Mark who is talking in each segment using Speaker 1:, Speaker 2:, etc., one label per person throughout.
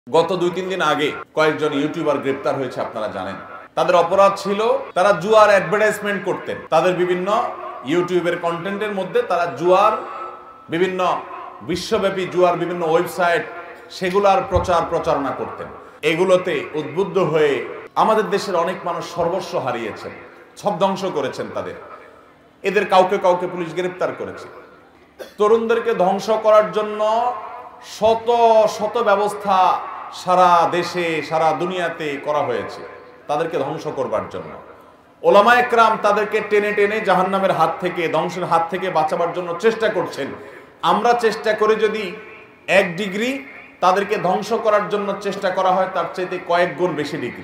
Speaker 1: গত 2-3 দিন আগে কয়েকজন ইউটিউবার গ্রেপ্তার হয়েছে, আপনারা জানেন। তাদের অপরাধ ছিল তারা জুয়ার অ্যাডভার্টাইজমেন্ট করতেন। তাদের বিভিন্ন ইউটিউবের কন্টেন্টের মধ্যে তারা জুয়ার বিভিন্ন বিশ্বব্যাপী জুয়ার বিভিন্ন ওয়েবসাইট সেগুলার প্রচারণা করতেন। এগুলোতে উদ্বুদ্ধ হয়ে আমাদের দেশের অনেক মানুষ সর্বস্ব হারিয়েছেন, সব ধ্বংস করেছেন। এদের কাউকে কাউকে পুলিশ গ্রেপ্তার করেছে। তরুণদেরকে ধ্বংস করার জন্য শত শত ব্যবস্থা সারা দেশে সারা দুনিয়াতে করা হয়েছে তাদেরকে ধ্বংস করবার জন্য। ওলামায়ে কেরাম তাদেরকে টেনে টেনে জাহান্নামের হাত থেকে, ধ্বংসের হাত থেকে বাঁচাবার জন্য চেষ্টা করছেন। আমরা চেষ্টা করি যদি 1 ডিগ্রি, তাদেরকে ধ্বংস করার জন্য চেষ্টা করা হয় তার চাইতে কয়েক গুণ বেশি ডিগ্রি।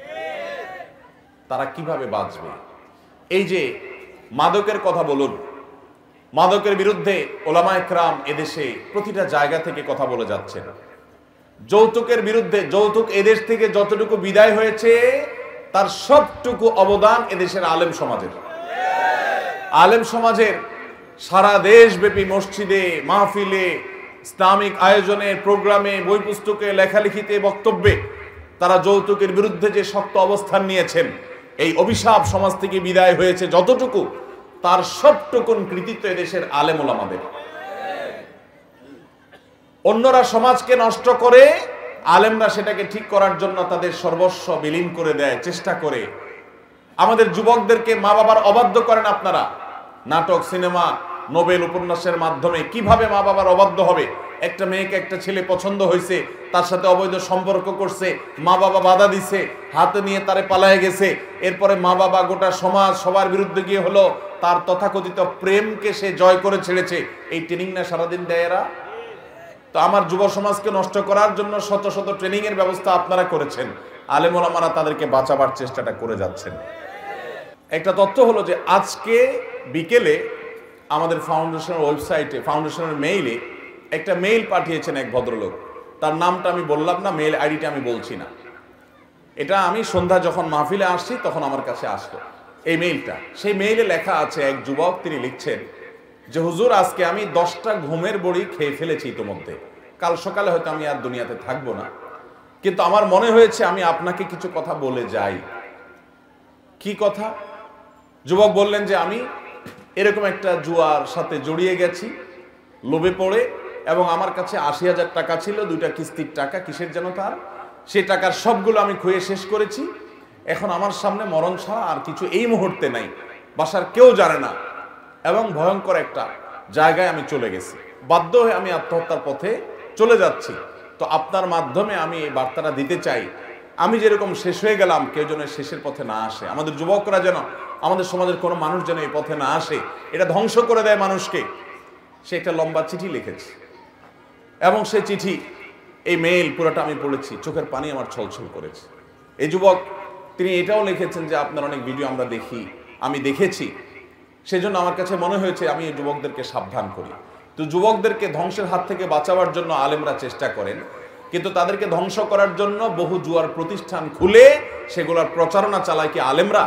Speaker 1: তারা কিভাবে বাঁচবে? এই যে মাদকের কথা বলুন, মাদকের বিরুদ্ধে ওলামায়ে কেরাম এদেশে প্রতিটা জায়গা থেকে কথা বলে যাচ্ছেন। যৌতুকের বিরুদ্ধে, যৌতুক এদেশ থেকে যতটুকু বিদায় হয়েছে তার সবটুকু অবদান এদেশের আলেম সমাজের। আলেম সমাজের সারা দেশব্যাপী মসজিদে, মাহফিলে, ইসলামিক আয়োজনে, প্রোগ্রামে, বই পুস্তকে, লেখালেখিতে, বক্তব্যে তারা যৌতুকের বিরুদ্ধে যে শক্ত অবস্থান নিয়েছেন, এই অভিশাপ সমাজ থেকে বিদায় হয়েছে যতটুকু, তার সবটুকুন কৃতিত্ব এদেশের আলেম ওলামাদের। অন্যরা সমাজকে নষ্ট করে, আলেমরা সেটাকে ঠিক করার জন্য তাদের সর্বস্ব বিলীন করে দেয়, চেষ্টা করে। আমাদের যুবকদেরকে মা বাবার অবাধ্য করেন আপনারা। নাটক, সিনেমা, নোবেল উপন্যাসের মাধ্যমে কিভাবে মা বাবার অবাধ্য হবে? একটা মেয়েকে একটা ছেলে পছন্দ হয়েছে, তার সাথে অবৈধ সম্পর্ক করছে, মা বাবা বাধা দিছে, হাতে নিয়ে তারে পালায়ে গেছে। এরপরে মা বাবা, গোটা সমাজ সবার বিরুদ্ধে গিয়ে হলো তার তথাকথিত প্রেমকে সে জয় করে ছেড়েছে। এই ট্রেনিং না সারাদিন দেয় এরা? তো আমার যুব সমাজকে নষ্ট করার জন্য শত শত ট্রেনিং এর ব্যবস্থা আপনারা করেছেন। আলেম ওলামারা তাদেরকে বাঁচাবার চেষ্টাটা করে যাচ্ছেন। একটা তথ্য হলো যে আজকে বিকেলে আমাদের ফাউন্ডেশনের ওয়েবসাইটে, ফাউন্ডেশনের মেইলে একটা মেইল পাঠিয়েছেন এক ভদ্রলোক। তার নামটা আমি বললাম না, মেইল আইডিটা আমি বলছি না। এটা আমি সন্ধ্যা যখন মাহফিলে আসছি তখন আমার কাছে আসলো এই মেইলটা। সেই মেইলে লেখা আছে, এক যুবক তিনি লিখছেন যে হুজুর, আজকে আমি 10টা ঘুমের বড়ি খেয়ে ফেলেছি ইতোমধ্যে। কাল সকালে হয়তো আমি আর দুনিয়াতে থাকবো না, কিন্তু আমার মনে হয়েছে আমি আপনাকে কিছু কথা বলে যাই। কি কথা? যুবক বললেন যে আমি এরকম একটা জুয়ার সাথে জড়িয়ে গেছি, লোভে পড়ে, এবং আমার কাছে 80,000 টাকা ছিল, 2টা কিস্তির টাকা, কিসের যেন তার, সেই টাকার সবগুলো আমি খুঁয়ে শেষ করেছি। এখন আমার সামনে মরণ ছাড়া আর কিছু এই মুহূর্তে নাই, বাসার কেউ জানে না, এবং ভয়ঙ্কর একটা জায়গায় আমি চলে গেছি। বাধ্য হয়ে আমি আত্মহত্যার পথে চলে যাচ্ছি। তো আপনার মাধ্যমে আমি এই বার্তাটা দিতে চাই, আমি যেরকম শেষ হয়ে গেলাম, কেউ যেন শেষের পথে না আসে। আমাদের যুবকরা যেন, আমাদের সমাজের কোনো মানুষ যেন এই পথে না আসে, এটা ধ্বংস করে দেয় মানুষকে। সে একটা লম্বা চিঠি লিখেছে, এবং সে চিঠি, এই মেইল পুরোটা আমি পড়েছি, চোখের পানি আমার ছলছল করেছে। এই যুবক তিনি এটাও লিখেছেন যে আপনার অনেক ভিডিও আমরা দেখি, আমি দেখেছি, সেজন্য আমার কাছে মনে হয়েছে আমি এই যুবকদেরকে সাবধান করি। তো যুবকদেরকে ধ্বংসের হাত থেকে বাঁচাবার জন্য আলেমরা চেষ্টা করেন, কিন্তু তাদেরকে ধ্বংস করার জন্য বহু জুয়ার প্রতিষ্ঠান খুলে সেগুলোর প্রচারণা চালায় কি আলেমরা?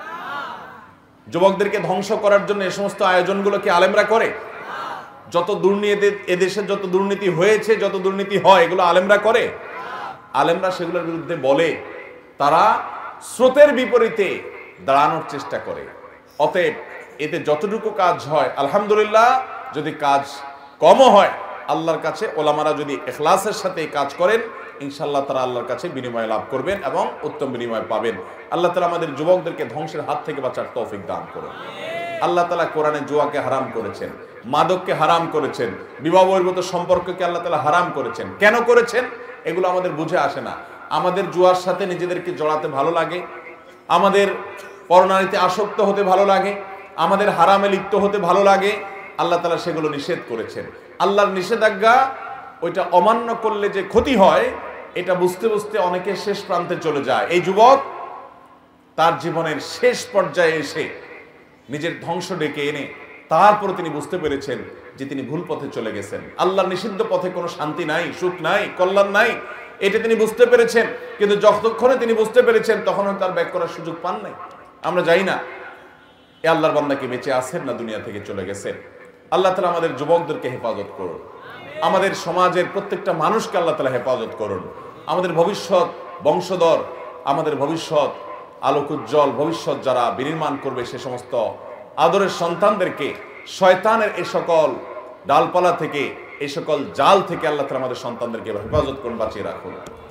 Speaker 1: যুবকদেরকে ধ্বংস করার জন্য এই সমস্ত আয়োজনগুলো কি আলেমরা করে? যত দুর্নীতি এদেশে, যত দুর্নীতি হয়েছে, যত দুর্নীতি হয়, এগুলো আলেমরা করে? আলেমরা সেগুলোর বিরুদ্ধে বলে, তারা স্রোতের বিপরীতে দাঁড়ানোর চেষ্টা করে। অতএব এতে যতটুকু কাজ হয় আলহামদুলিল্লাহ, যদি কাজ কমও হয় আল্লাহর কাছে ওলামারা যদি ইখলাসের সাথে কাজ করেন, ইনশাআল্লাহ তারা আল্লাহর কাছে বিনিময় লাভ করবেন এবং উত্তম বিনিময় পাবেন। আল্লাহ তাআলা আমাদের যুবকদেরকে ধ্বংসের হাত থেকে বাঁচার তৌফিক দান করুন। আল্লাহ তাআলা কোরআনে জুয়াকে হারাম করেছেন, মাদককে হারাম করেছেন, বিবাহ বহির্ভূত সম্পর্ককে আল্লাহ তাআলা হারাম করেছেন। কেন করেছেন এগুলো আমাদের বুঝে আসে না। আমাদের জুয়ার সাথে নিজেদেরকে জড়াতে ভালো লাগে, আমাদের পরনারীতে আসক্ত হতে ভালো লাগে, আমাদের হারামে লিপ্ত হতে ভালো লাগে। আল্লাহ তাআলা সেগুলো নিষেধ করেছেন। আল্লাহর নিষেধাজ্ঞা ওইটা অমান্য করলে যে ক্ষতি হয়, এটা বুঝতে বুঝতে অনেকের শেষ প্রান্তে চলে যায়। এই যুবক তার জীবনের শেষ পর্যায়ে এসে নিজের ধ্বংস ডেকে এনে তারপর তিনি বুঝতে পেরেছেন যে তিনি ভুল পথে চলে গেছেন। আল্লাহর নিষিদ্ধ পথে কোনো শান্তি নাই, সুখ নাই, কল্যাণ নাই, এটা তিনি বুঝতে পেরেছেন। কিন্তু যতক্ষণে তিনি বুঝতে পেরেছেন তখনও তার ব্যাক করার সুযোগ পান নাই। আমরা জানি না এ আল্লাহর বান্দা কি বেঁচে আছেন না দুনিয়া থেকে চলে গেছেন। আল্লাহ তাআলা আমাদের যুবকদেরকে হেফাজত করুন, আমাদের সমাজের প্রত্যেকটা মানুষকে আল্লাহ তাআলা হেফাজত করুন। আমাদের ভবিষ্যৎ বংশধর, আমাদের ভবিষ্যৎ আলোকোজ্জ্বল ভবিষ্যৎ যারা বিনির্মাণ করবে সে সমস্ত আদরের সন্তানদেরকে শয়তানের এই সকল ডালপালা থেকে, এই সকল জাল থেকে আল্লাহ তাআলা আমাদের সন্তানদেরকে হেফাজত করুন, বাঁচিয়ে রাখুন।